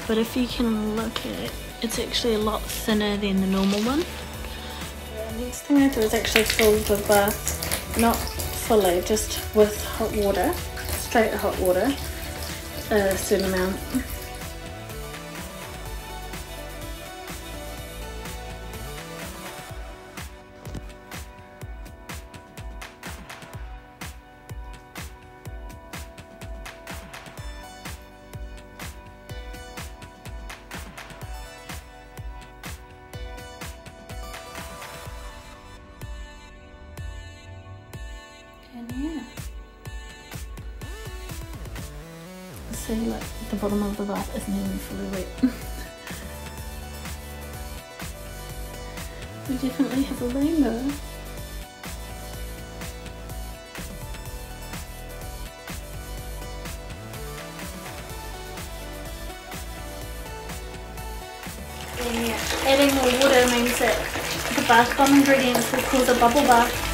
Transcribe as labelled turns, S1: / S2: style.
S1: but if you can look at it, it's actually a lot thinner than the normal one. The next thing I do is actually fill the bath, not fully, just with hot water, straight hot water, a certain amount. And yeah, see, like the bottom of the bath isn't even fully wet. We definitely have a rainbow. And yeah, adding more water means that the bath bomb ingredients will cause a bubble bath.